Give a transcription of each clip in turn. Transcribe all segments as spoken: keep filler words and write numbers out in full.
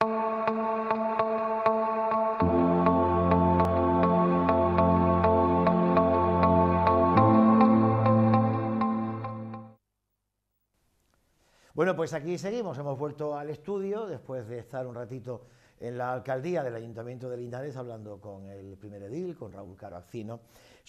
Bueno, pues aquí seguimos, hemos vuelto al estudio después de estar un ratito en la alcaldía del Ayuntamiento de Linares hablando con el primer edil, con Raúl Caro Acino,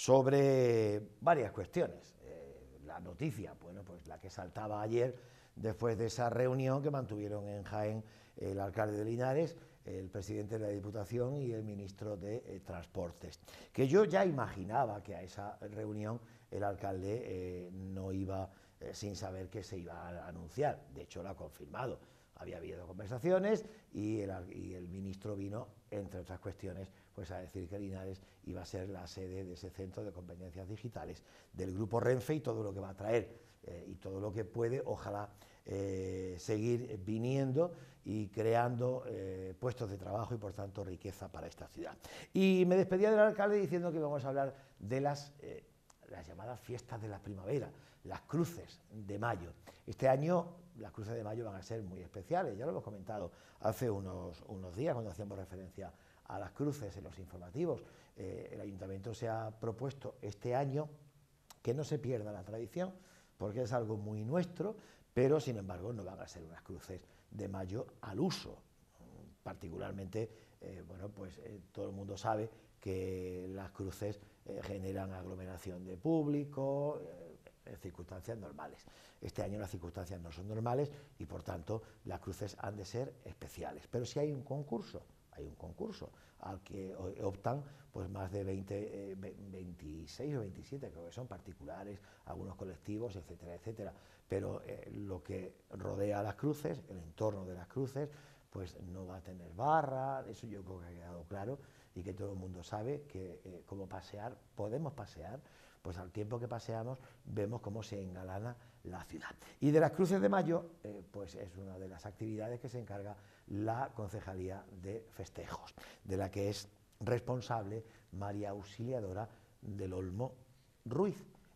sobre varias cuestiones. Eh, la noticia, bueno, pues la que saltaba ayer después de esa reunión que mantuvieron en Jaén el alcalde de Linares, el presidente de la Diputación y el ministro de eh, Transportes, que yo ya imaginaba que a esa reunión el alcalde eh, no iba eh, sin saber que se iba a anunciar. De hecho, lo ha confirmado. Había habido conversaciones y el, y el ministro vino, entre otras cuestiones, pues a decir que Linares iba a ser la sede de ese centro de competencias digitales del grupo Renfe y todo lo que va a traer eh, y todo lo que puede, ojalá, eh, seguir viniendo y creando eh, puestos de trabajo y por tanto riqueza para esta ciudad. Y me despedía del alcalde diciendo que íbamos a hablar de las, eh, las llamadas fiestas de la primavera, las cruces de mayo. Este año las cruces de mayo van a ser muy especiales, ya lo hemos comentado hace unos, unos días cuando hacíamos referencia a las cruces en los informativos. Eh, el ayuntamiento se ha propuesto este año que no se pierda la tradición, porque es algo muy nuestro, pero sin embargo no van a ser unas cruces de mayo al uso. Particularmente, eh, bueno, pues eh, todo el mundo sabe que las cruces eh, generan aglomeración de público, eh, en circunstancias normales. Este año las circunstancias no son normales y por tanto las cruces han de ser especiales. Pero si hay un concurso, hay un concurso al que optan pues más de veinte, eh, veintiséis o veintisiete, creo que son particulares, algunos colectivos, etcétera, etcétera. Pero eh, lo que rodea a las cruces, el entorno de las cruces, pues no va a tener barra, eso yo creo que ha quedado claro y que todo el mundo sabe que eh, como pasear, podemos pasear, pues al tiempo que paseamos vemos cómo se engalana la ciudad. Y de las cruces de mayo, eh, pues es una de las actividades que se encarga la Concejalía de Festejos, de la que es responsable María Auxiliadora del Olmo Ruiz.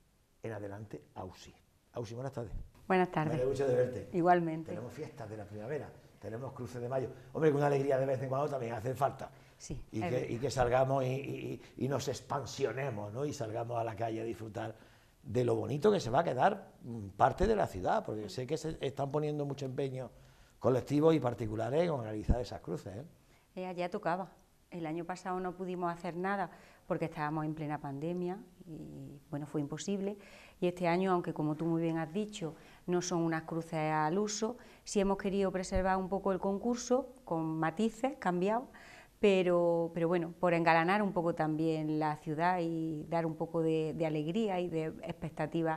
En adelante, Auxi. Auxi, buenas tardes. Buenas tardes. Me alegro mucho de verte. Igualmente. Tenemos fiestas de la primavera, tenemos cruces de mayo. Hombre, que una alegría de vez en cuando también hace falta. Sí, y, que, y que salgamos y, y, y nos expansionemos, ¿no? Y salgamos a la calle a disfrutar de lo bonito que se va a quedar parte de la ciudad, porque sé que se están poniendo mucho empeño colectivos y particulares en organizar esas cruces, ¿eh? Eh, ya tocaba. El año pasado no pudimos hacer nada porque estábamos en plena pandemia y bueno, fue imposible. Y este año, aunque como tú muy bien has dicho, no son unas cruces al uso, sí hemos querido preservar un poco el concurso con matices cambiados, pero, pero bueno, por engalanar un poco también la ciudad y dar un poco de, de alegría y de expectativa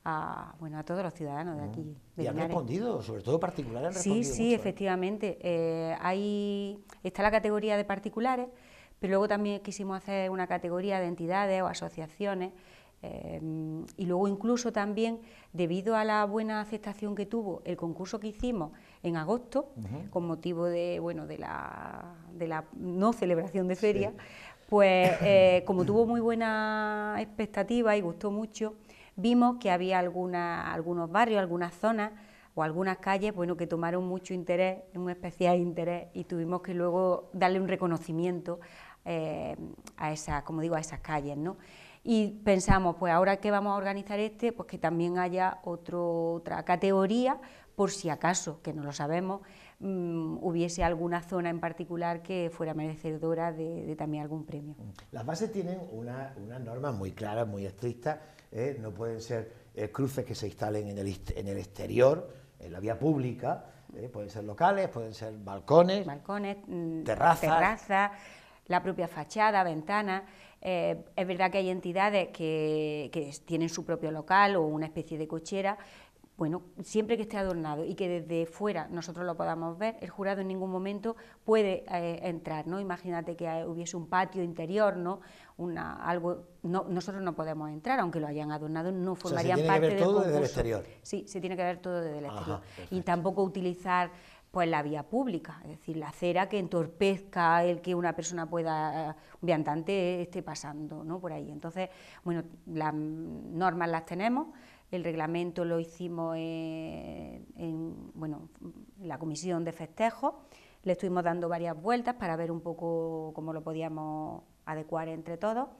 a, bueno, a todos los ciudadanos de aquí. De y han Linares. respondido, sobre todo particulares han Sí, respondido sí, mucho, efectivamente. Eh, hay, está la categoría de particulares, pero luego también quisimos hacer una categoría de entidades o asociaciones, eh, y luego incluso también, debido a la buena aceptación que tuvo el concurso que hicimos en agosto, uh-huh. con motivo de, bueno, de, la, de la no celebración de feria, sí. pues eh, como tuvo muy buena expectativa y gustó mucho, vimos que había alguna, algunos barrios, algunas zonas o algunas calles, bueno, que tomaron mucho interés, un especial interés, y tuvimos que luego darle un reconocimiento eh, a esas, como digo, a esas calles, ¿no? Y pensamos, pues ahora que vamos a organizar este, pues que también haya otro, otra categoría, por si acaso, que no lo sabemos, um, hubiese alguna zona en particular que fuera merecedora de, de también algún premio. Las bases tienen unas una normas muy claras, muy estrictas, ¿eh? No pueden ser eh, cruces que se instalen en el, en el exterior, en la vía pública, ¿eh? Pueden ser locales, pueden ser balcones, balcones terrazas, terraza, la propia fachada, ventanas. Eh, es verdad que hay entidades que, que tienen su propio local o una especie de cochera. Bueno, siempre que esté adornado y que desde fuera nosotros lo podamos ver, el jurado en ningún momento puede eh, entrar, ¿no? Imagínate que hubiese un patio interior, ¿no? Una, algo, no, nosotros no podemos entrar, aunque lo hayan adornado, no formarían o sea, parte del concurso. Se tiene que ver todo desde el exterior. Sí, se tiene que ver todo desde el exterior. Ajá, y tampoco utilizar pues la vía pública, es decir, la acera que entorpezca el que una persona pueda, un viandante esté pasando, ¿no? Por ahí. Entonces, bueno, las normas las tenemos. El reglamento lo hicimos en, en bueno, la comisión de festejos, le estuvimos dando varias vueltas para ver un poco cómo lo podíamos adecuar entre todos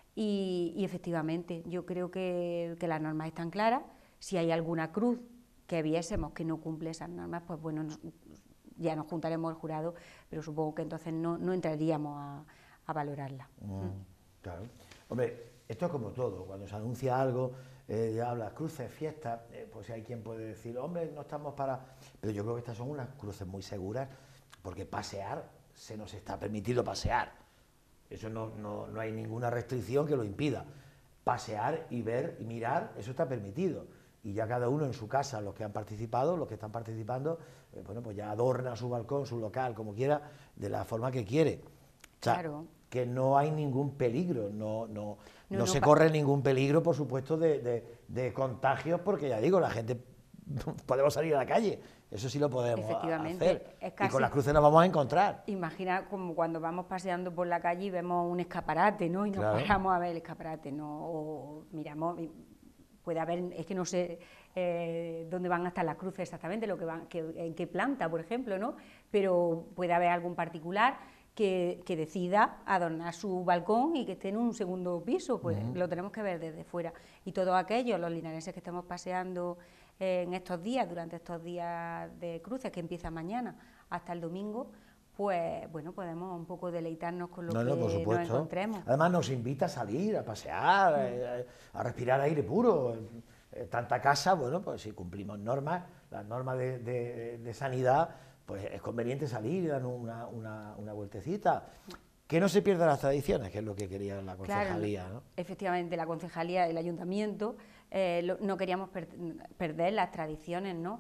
y, y efectivamente yo creo que, que las normas están claras. Si hay alguna cruz que viésemos que no cumple esas normas, pues bueno, nos, ya nos juntaremos el jurado, pero supongo que entonces no, no entraríamos a, a valorarla. Mm, claro. Hombre, esto es como todo, cuando se anuncia algo, eh, ya hablas cruces, fiestas, eh, pues hay quien puede decir, hombre, no estamos para... Pero yo creo que estas son unas cruces muy seguras, porque pasear, se nos está permitido pasear. Eso no, no, no hay ninguna restricción que lo impida. Pasear y ver y mirar, eso está permitido. Y ya cada uno en su casa, los que han participado, los que están participando, eh, bueno, pues ya adorna su balcón, su local, como quiera, de la forma que quiere. O sea, claro. Que no hay ningún peligro, no, no, no, no se pa- corre ningún peligro, por supuesto, de, de, de contagios, porque ya digo, la gente podemos salir a la calle, eso sí lo podemos Efectivamente, hacer. es casi, y con las cruces nos vamos a encontrar. Imagina como cuando vamos paseando por la calle y vemos un escaparate, ¿no? Y nos Claro. paramos a ver el escaparate, ¿no? O miramos, puede haber, es que no sé eh, dónde van a estar las cruces exactamente, lo que van, que, en qué planta, por ejemplo, ¿no? Pero puede haber algún particular que, que decida adornar su balcón y que esté en un segundo piso, pues uh-huh. lo tenemos que ver desde fuera. Y todos aquellos, los linarenses que estemos paseando eh, en estos días, durante estos días de cruces, que empiezan mañana hasta el domingo, pues bueno, podemos un poco deleitarnos con lo no, que no, por supuesto. nos encontremos. Además nos invita a salir, a pasear, mm. a, a respirar aire puro. Tanta casa, bueno, pues si cumplimos normas, las normas de, de, de sanidad, pues es conveniente salir y dar una, una, una vueltecita. Que no se pierdan las tradiciones, que es lo que quería la concejalía, claro, ¿no? Efectivamente, la concejalía, el ayuntamiento, eh, lo, no queríamos per perder las tradiciones, ¿no?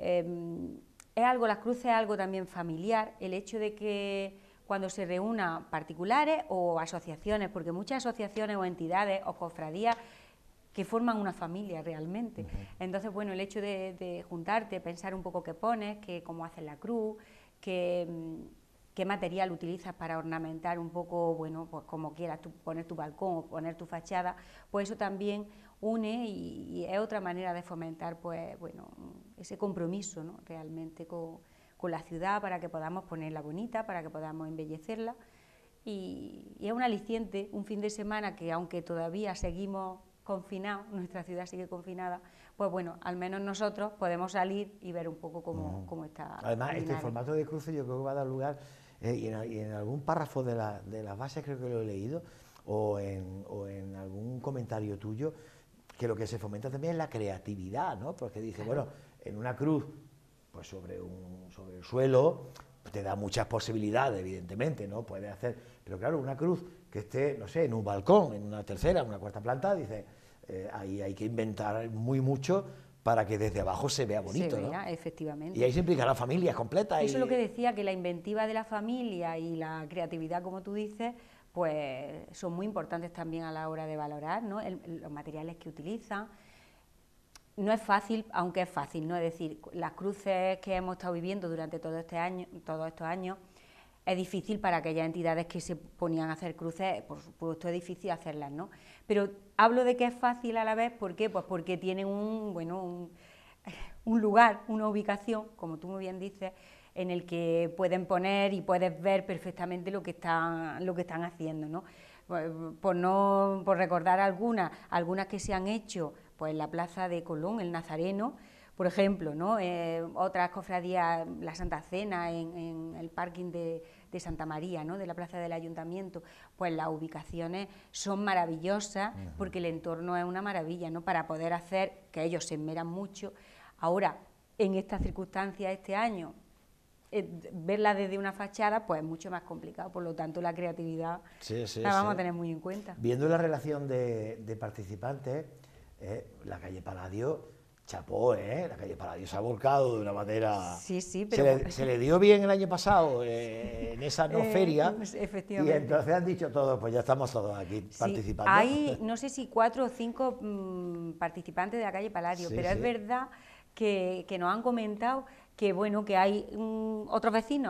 Eh, es algo, las cruces es algo también familiar, el hecho de que cuando se reúnan particulares o asociaciones, porque muchas asociaciones o entidades o cofradías que forman una familia realmente. Uh-huh. Entonces, bueno, el hecho de, de juntarte, pensar un poco qué pones, que, cómo haces la cruz, que, qué material utilizas para ornamentar un poco, bueno, pues como quieras tú poner tu balcón o poner tu fachada, pues eso también une y, y es otra manera de fomentar, pues, bueno, ese compromiso, ¿no? Realmente con, con la ciudad para que podamos ponerla bonita, para que podamos embellecerla y, y es un aliciente, un fin de semana que aunque todavía seguimos confinados, nuestra ciudad sigue confinada, pues bueno, al menos nosotros podemos salir y ver un poco cómo, mm. cómo está. Además, este formato de cruce yo creo que va a dar lugar, eh, y, en, y en algún párrafo de, la, de las bases creo que lo he leído, o en, o en algún comentario tuyo, que lo que se fomenta también es la creatividad, ¿no? Porque dice, claro. bueno, en una cruz, pues sobre, un, sobre el suelo, te da muchas posibilidades, evidentemente, ¿no? Puede hacer, pero claro, una cruz que esté, no sé, en un balcón, en una tercera, en una cuarta planta, dice, eh, ahí hay que inventar muy mucho para que desde abajo se vea bonito, se vea, ¿no? Efectivamente. Y ahí se implicarán familias completas. Eso y... es lo que decía, que la inventiva de la familia y la creatividad, como tú dices, pues son muy importantes también a la hora de valorar, ¿no? El, los materiales que utilizan. No es fácil, aunque es fácil, ¿no? Es decir, las cruces que hemos estado viviendo durante todo este año, todos estos años, es difícil para aquellas entidades que se ponían a hacer cruces, por supuesto es difícil hacerlas, ¿no? Pero hablo de que es fácil a la vez, ¿por qué? Pues porque tienen un, bueno, un, un lugar, una ubicación, como tú muy bien dices, en el que pueden poner y puedes ver perfectamente lo que están, lo que están haciendo, ¿no? Por, no, por recordar algunas, algunas que se han hecho, pues en la Plaza de Colón, el Nazareno, por ejemplo, ¿no? Eh, otras cofradías, la Santa Cena en, en el parking de, de Santa María, ¿no? De la Plaza del Ayuntamiento, pues las ubicaciones son maravillosas, uh-huh. porque el entorno es una maravilla, ¿no? Para poder hacer, que ellos se esmeran mucho. Ahora, en estas circunstancias este año, eh, verla desde una fachada, pues es mucho más complicado, por lo tanto la creatividad sí, sí, la vamos sí. a tener muy en cuenta. Viendo la relación de, de participantes, eh, la calle Palladio, chapó, ¿eh? La calle Palladio se ha volcado de una manera... Sí, sí, pero... Se le, se le dio bien el año pasado eh, en esa no eh, feria, efectivamente. Y entonces han dicho todos, pues ya estamos todos aquí sí, participando. Hay, no sé si cuatro o cinco mmm, participantes de la calle Palladio, sí, pero sí. es verdad que, que nos han comentado que, bueno, que hay um, otros vecinos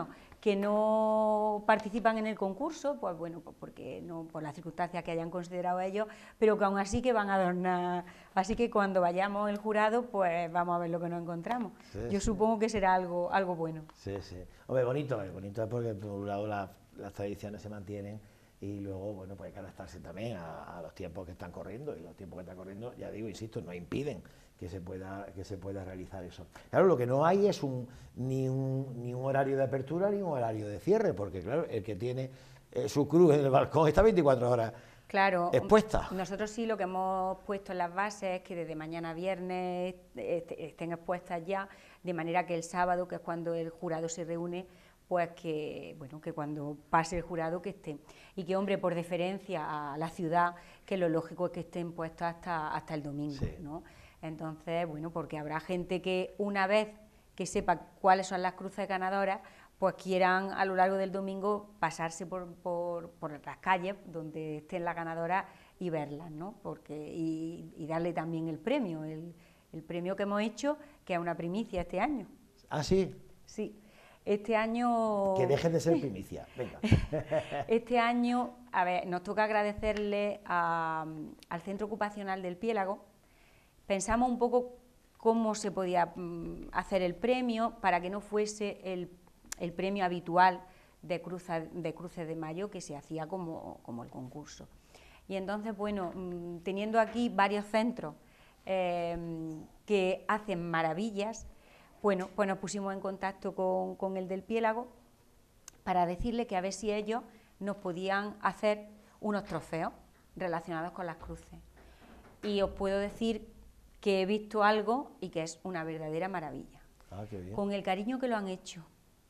que no participan en el concurso, pues bueno, pues porque no, por las circunstancias que hayan considerado ellos, pero que aún así que van a adornar. Así que cuando vayamos el jurado, pues vamos a ver lo que nos encontramos. Sí, Yo sí. supongo que será algo, algo bueno. Sí, sí. Hombre, bonito, es bonito es porque por un lado las, las tradiciones se mantienen y luego, bueno, pues hay que adaptarse también a, a los tiempos que están corriendo, y los tiempos que están corriendo, ya digo, insisto, no impiden que se pueda, que se pueda realizar eso. Claro, lo que no hay es un, ni, un, ni un horario de apertura ni un horario de cierre, porque claro, el que tiene eh, su cruz en el balcón está veinticuatro horas Claro, expuesta. Nosotros sí lo que hemos puesto en las bases es que desde mañana viernes estén expuestas ya, de manera que el sábado, que es cuando el jurado se reúne, pues que, bueno, que cuando pase el jurado que estén. Y que, hombre, por deferencia a la ciudad, que lo lógico es que estén puestos hasta, hasta el domingo, Sí. ¿no? Entonces, bueno, porque habrá gente que una vez que sepa cuáles son las cruces ganadoras, pues quieran a lo largo del domingo pasarse por, por, por las calles donde estén las ganadoras y verlas, ¿no? Porque, y, y darle también el premio, el, el premio que hemos hecho, que es una primicia este año. ¿Ah, sí? Sí, este año... Que dejen de ser primicia, venga. Este año, a ver, nos toca agradecerle a, al Centro Ocupacional del Piélago. Pensamos un poco cómo se podía mm, hacer el premio para que no fuese el, el premio habitual de, cruza, de Cruces de Mayo que se hacía como, como el concurso. Y entonces, bueno, mmm, teniendo aquí varios centros eh, que hacen maravillas, bueno, pues nos pusimos en contacto con, con el del Piélago para decirle que a ver si ellos nos podían hacer unos trofeos relacionados con las cruces. Y os puedo decir que he visto algo y que es una verdadera maravilla. Ah, qué bien. Con el cariño que lo han hecho,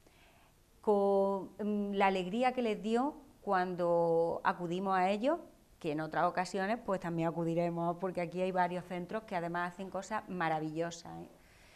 con mm, la alegría que les dio cuando acudimos a ellos, que en otras ocasiones pues también acudiremos, porque aquí hay varios centros que además hacen cosas maravillosas, ¿eh?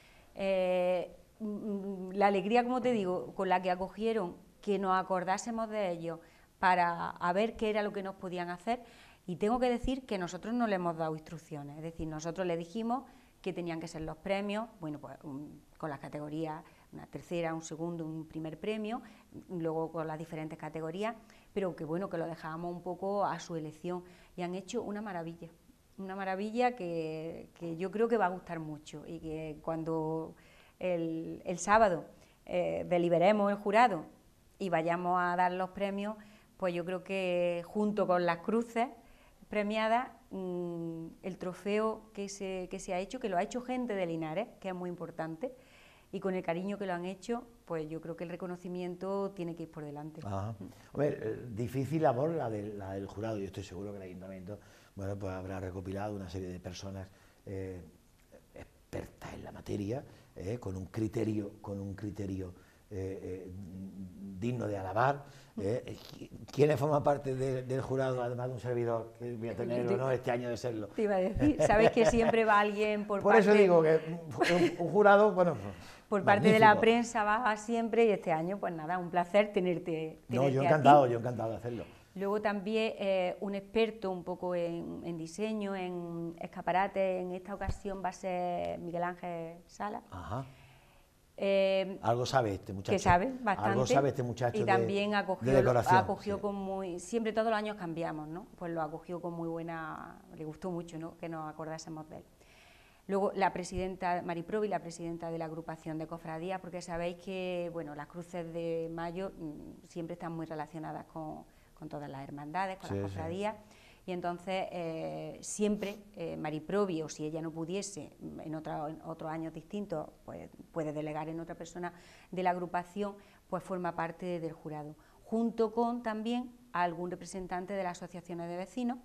Eh, mm, la alegría, como te digo, con la que acogieron que nos acordásemos de ellos para a ver qué era lo que nos podían hacer. Y tengo que decir que nosotros no le hemos dado instrucciones, es decir, nosotros le dijimos que tenían que ser los premios, bueno, pues un, con las categorías, una tercera, un segundo, un primer premio, luego con las diferentes categorías, pero que bueno, que lo dejábamos un poco a su elección, y han hecho una maravilla, una maravilla que, que yo creo que va a gustar mucho, y que cuando el, el sábado eh, deliberemos el jurado y vayamos a dar los premios, pues yo creo que junto con las cruces premiada, mmm, el trofeo que se, que se ha hecho, que lo ha hecho gente de Linares, que es muy importante, y con el cariño que lo han hecho, pues yo creo que el reconocimiento tiene que ir por delante. Ajá. Hombre, eh, difícil labor la, de, la del jurado. Yo estoy seguro que el ayuntamiento, bueno, pues habrá recopilado una serie de personas eh, expertas en la materia, eh, con un criterio, con un criterio eh, eh, digno de alabar. Eh, ¿Quiénes forman parte de, del jurado, además de un servidor, que voy a tener el honor este año de serlo? Te iba a decir, sabes que siempre va alguien por, por parte... eso digo que un, un jurado, bueno, por parte magnífico. de la prensa va siempre, y este año, pues nada, un placer tenerte, tenerte No, yo a encantado, ti. yo encantado de hacerlo. Luego también eh, un experto un poco en, en diseño, en escaparate, en esta ocasión va a ser Miguel Ángel Sala. Ajá. Eh, algo sabe este muchacho. Que sabe bastante. Algo sabe este muchacho y de, también acogió, de decoración. acogió sí. con muy... Siempre todos los años cambiamos, ¿no? Pues lo acogió con muy buena... Le gustó mucho, ¿no?, que nos acordásemos de él. Luego la presidenta Mari Provi, la presidenta de la agrupación de cofradías, porque sabéis que, bueno, las cruces de mayo mmm, siempre están muy relacionadas con, con todas las hermandades, con sí, las cofradías. Sí. Y entonces eh, siempre eh, Mari Provi, o si ella no pudiese en, otra, en otros años distintos, pues puede delegar en otra persona de la agrupación, pues forma parte del jurado, junto con también a algún representante de las asociaciones de vecinos,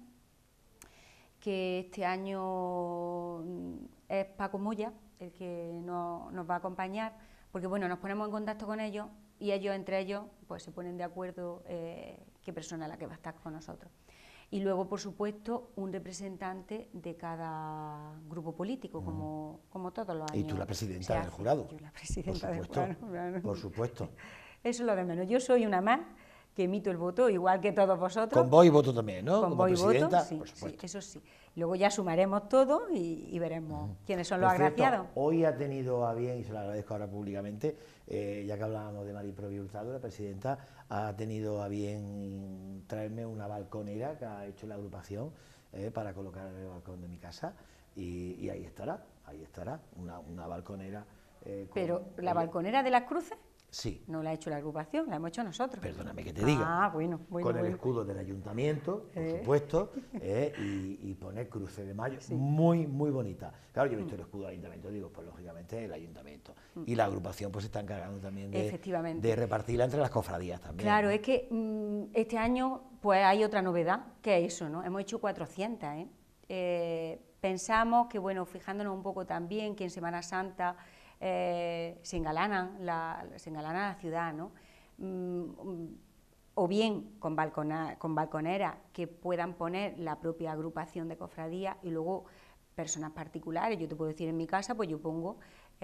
que este año es Paco Moya, el que no, nos va a acompañar, porque bueno, nos ponemos en contacto con ellos y ellos entre ellos pues se ponen de acuerdo eh, qué persona es la que va a estar con nosotros. Y luego, por supuesto, un representante de cada grupo político, mm. como, como todos los años. Y tú la presidenta del jurado. Yo la presidenta del jurado. Claro. Por supuesto. Eso es lo de menos. Yo soy una más que emito el voto, igual que todos vosotros. Con voz y voto también, ¿no? Con Como voz y presidenta, voto, sí, por sí, supuesto. eso sí. Luego ya sumaremos todo y, y veremos uh-huh. quiénes son por los cierto, agraciados. Hoy ha tenido a bien, y se lo agradezco ahora públicamente, eh, ya que hablábamos de Mari Provi Hurtado, la presidenta, ha tenido a bien traerme una balconera que ha hecho la agrupación eh, para colocar en el balcón de mi casa, y, y ahí estará, ahí estará, una, una balconera. Eh, con, Pero, ¿la ella, balconera de las Cruces? Sí. No la ha hecho la agrupación, la hemos hecho nosotros. Perdóname que te diga. Ah, bueno, bueno. Con el bueno. escudo del ayuntamiento, por ¿Eh? supuesto, eh, y, y poner cruces de mayo, sí. muy, muy bonita. Claro, yo he visto el escudo del ayuntamiento, digo, pues lógicamente el ayuntamiento. Y la agrupación pues se está encargando también de, de repartirla entre las cofradías también. Claro, ¿no? es que mmm, este año pues hay otra novedad, que es eso, ¿no? Hemos hecho cuatrocientas, ¿eh? Eh, pensamos que, bueno, fijándonos un poco también que en Semana Santa Eh, se engalanan la, se engalana la ciudad, ¿no? Mm, o bien con, balcona, con balconeras que puedan poner la propia agrupación de cofradías y luego personas particulares. Yo te puedo decir, en mi casa, pues yo pongo,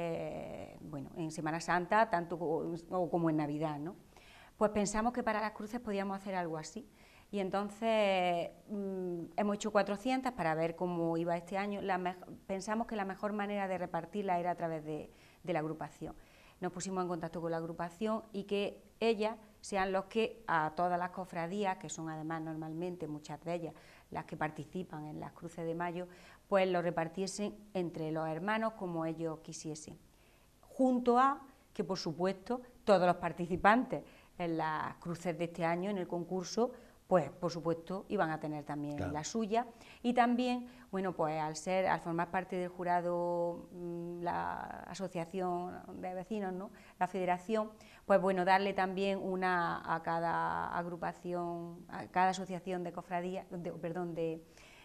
eh, bueno, en Semana Santa, tanto como, como en Navidad, ¿no? Pues pensamos que para las cruces podíamos hacer algo así. Y entonces mmm, hemos hecho cuatrocientas para ver cómo iba este año. La pensamos que la mejor manera de repartirla era a través de, de la agrupación. Nos pusimos en contacto con la agrupación y que ellas sean los que a todas las cofradías, que son además normalmente muchas de ellas las que participan en las cruces de mayo, pues lo repartiesen entre los hermanos como ellos quisiesen. Junto a que, por supuesto, todos los participantes en las cruces de este año, en el concurso, pues por supuesto iban a tener también claro. la suya, y también, bueno, pues al ser, al formar parte del jurado la asociación de vecinos, ¿no?, la federación, pues bueno, darle también una a cada agrupación, a cada asociación de cofradías, de, perdón, de,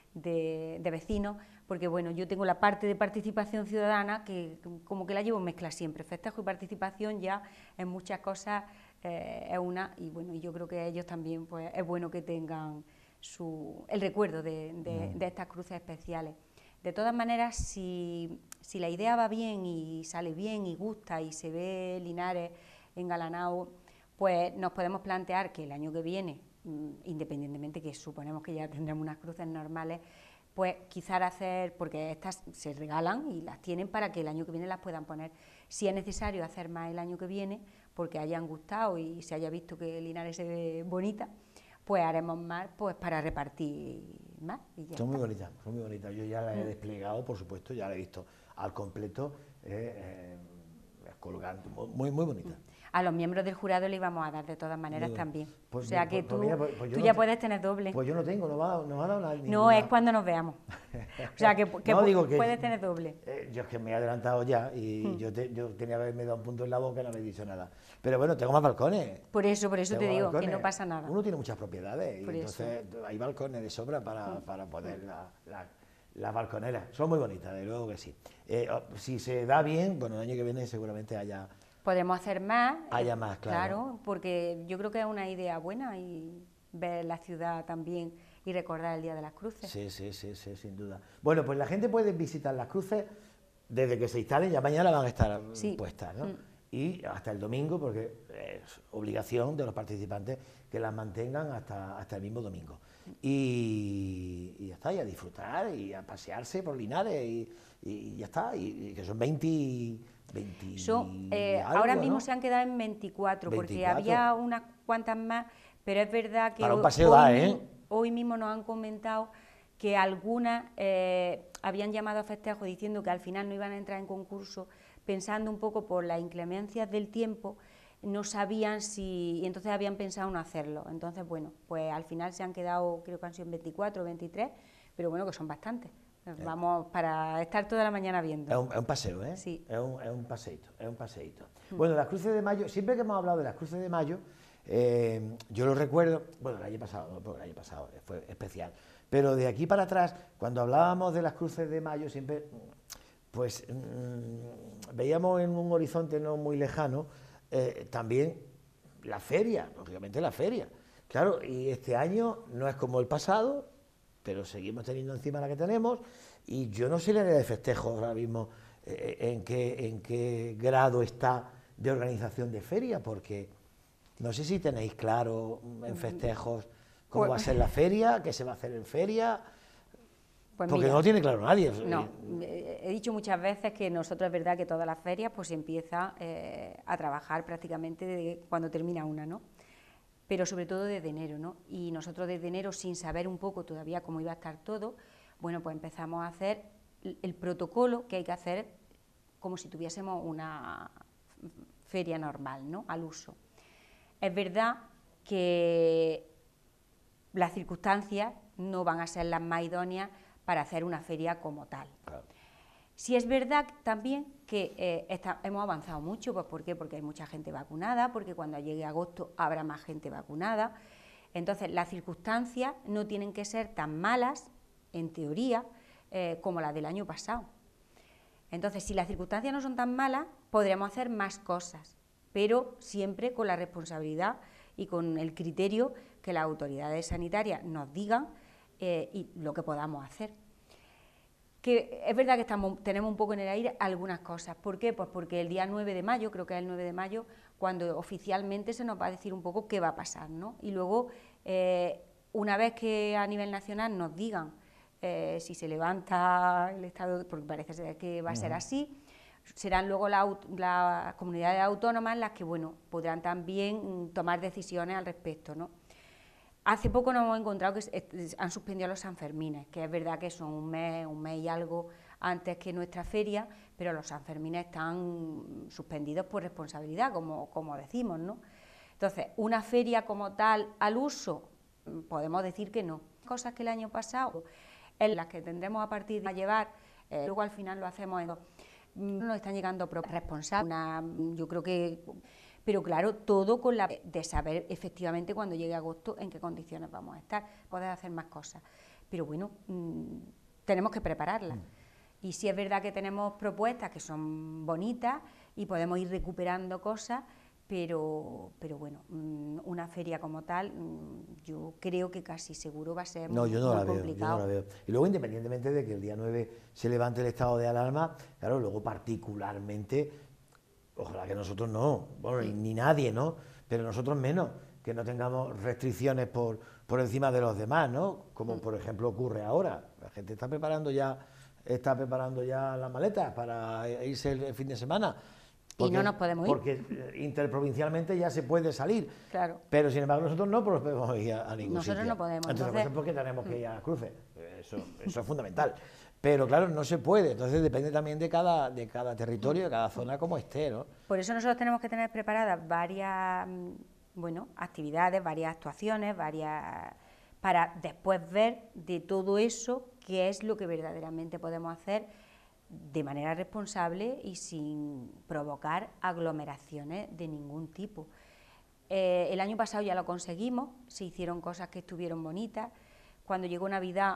de, de vecinos, porque bueno, yo tengo la parte de participación ciudadana que como que la llevo mezcla siempre, festejo y participación ya en muchas cosas eh, es una, y bueno, yo creo que ellos también, pues es bueno que tengan su, el recuerdo de, de, de estas cruces especiales. De todas maneras, si, si la idea va bien y sale bien y gusta y se ve Linares engalanado, pues nos podemos plantear que el año que viene, independientemente que suponemos que ya tendremos unas cruces normales, pues quizás hacer, porque estas se regalan y las tienen para que el año que viene las puedan poner. Si es necesario hacer más el año que viene, porque hayan gustado y se haya visto que Linares se ve bonita, pues haremos más pues para repartir más. Y ya son está. muy bonitas, son muy bonitas. Yo ya las he desplegado, por supuesto, ya las he visto al completo, eh, eh, colgando, muy, muy bonitas. A los miembros del jurado le íbamos a dar de todas maneras Muy también. Pues, o sea pues, que pues, tú, mira, pues, pues tú no ya te, puedes tener doble. Pues yo no tengo, no va, no va a dar nada. No, es cuando nos veamos. O sea que, que, no, digo que puedes tener doble. Eh, yo es que me he adelantado ya y hmm. yo, te, yo tenía que haberme dado un punto en la boca y no me he dicho nada. Pero bueno, tengo más balcones. Por eso, por eso tengo te digo balcones. que no pasa nada. Uno tiene muchas propiedades por y entonces eso. hay balcones de sobra para, para poner la, la, las balconeras. Son muy bonitas, de luego que sí. Eh, si se da bien, bueno, el año que viene seguramente haya... Podemos hacer más. Haya más, claro. Claro, porque yo creo que es una idea buena y ver la ciudad también y recordar el Día de las Cruces. Sí, sí, sí, sí, sin duda. Bueno, pues la gente puede visitar las cruces desde que se instalen, ya mañana van a estar sí. puestas, ¿no? Mm. Y hasta el domingo, porque es obligación de los participantes que las mantengan hasta, hasta el mismo domingo. Y, y ya está, y a disfrutar y a pasearse por Linares y, y ya está, y, y que son veinte... veinte son, eh, algo, ahora mismo, ¿no?, se han quedado en veinticuatro, porque veinticuatro. Había unas cuantas más, pero es verdad que Para un paseo hoy, da, ¿eh? hoy mismo nos han comentado que algunas eh, habían llamado a festejo diciendo que al final no iban a entrar en concurso, pensando un poco por las inclemencias del tiempo, no sabían si, y entonces habían pensado no hacerlo. Entonces, bueno, pues al final se han quedado, creo que han sido veinticuatro o veintitrés, pero bueno, que son bastantes. Vamos para estar toda la mañana viendo. Es un, es un paseo, ¿eh? Sí. Es un, es un paseíto, es un paseíto. Mm. Bueno, las cruces de mayo, siempre que hemos hablado de las cruces de mayo, eh, yo lo recuerdo, bueno, el año pasado, no, porque el año pasado fue especial, pero de aquí para atrás, cuando hablábamos de las cruces de mayo, siempre, pues, mmm, veíamos en un horizonte no muy lejano, eh, también la feria, lógicamente la feria. Claro, y este año no es como el pasado, pero seguimos teniendo encima la que tenemos, y yo no sé la área de festejo ahora mismo eh, en, qué, en qué grado está de organización de feria, porque No sé si tenéis claro en festejos cómo Pues- va a ser la feria, qué se va a hacer en feria, Pues porque mira, no lo tiene claro nadie. no, eh, he dicho muchas veces que nosotros es verdad que todas las ferias pues se empieza eh, a trabajar prácticamente de cuando termina una, ¿no? Pero sobre todo desde enero, ¿no? Y nosotros desde enero, sin saber un poco todavía cómo iba a estar todo, bueno, pues empezamos a hacer el, el protocolo que hay que hacer como si tuviésemos una feria normal, ¿no? Al uso. Es verdad que las circunstancias no van a ser las más idóneas para hacer una feria como tal. Claro. Sí es verdad también que eh, está, hemos avanzado mucho, pues ¿por qué? Porque hay mucha gente vacunada, porque cuando llegue agosto habrá más gente vacunada. Entonces, las circunstancias no tienen que ser tan malas, en teoría, eh, como las del año pasado. Entonces, si las circunstancias no son tan malas, podremos hacer más cosas, pero siempre con la responsabilidad y con el criterio que las autoridades sanitarias nos digan eh, y lo que podamos hacer. Que es verdad que estamos, tenemos un poco en el aire algunas cosas. ¿Por qué? Pues porque el día nueve de mayo, creo que es el nueve de mayo, cuando oficialmente se nos va a decir un poco qué va a pasar, ¿no? Y luego, eh, una vez que a nivel nacional nos digan eh, si se levanta el estado, porque parece ser que va a ser así, serán luego las la comunidades autónomas las que, bueno, podrán también tomar decisiones al respecto, ¿no? Hace poco nos hemos encontrado que han suspendido los Sanfermines, que es verdad que son un mes, un mes y algo antes que nuestra feria, pero los Sanfermines están suspendidos por responsabilidad, como, como decimos, ¿no? Entonces, una feria como tal al uso, podemos decir que no. Cosas que el año pasado, en las que tendremos a partir de llevar, eh, luego al final lo hacemos en... Nos están llegando responsables, una, yo creo que... Pero claro, todo con la de saber efectivamente cuando llegue agosto en qué condiciones vamos a estar, poder hacer más cosas. Pero bueno, mmm, tenemos que prepararlas. Mm. Y sí es verdad que tenemos propuestas que son bonitas y podemos ir recuperando cosas, pero, pero bueno, mmm, una feria como tal, mmm, yo creo que casi seguro va a ser no, muy, yo no muy la complicado. Veo, yo no la veo. Y luego, independientemente de que el día nueve se levante el estado de alarma, claro, luego particularmente... Ojalá que nosotros no, bueno, ni, ni nadie, ¿no? Pero nosotros menos, que no tengamos restricciones por, por encima de los demás, ¿no? Como por ejemplo ocurre ahora. La gente está preparando ya, está preparando ya las maletas para irse el fin de semana. Porque, y no nos podemos ir. Porque interprovincialmente ya se puede salir. Claro. Pero sin embargo nosotros no podemos ir a, a ningún nosotros sitio. no podemos. Entonces, Entonces, pues, porque tenemos que ir a cruces. Eso, eso es fundamental. Pero claro, no se puede, entonces depende también de cada, de cada territorio, de cada zona como esté, ¿no? Por eso nosotros tenemos que tener preparadas varias, bueno, actividades, varias actuaciones, varias, para después ver de todo eso qué es lo que verdaderamente podemos hacer de manera responsable y sin provocar aglomeraciones de ningún tipo. Eh, el año pasado ya lo conseguimos, se hicieron cosas que estuvieron bonitas, cuando llegó Navidad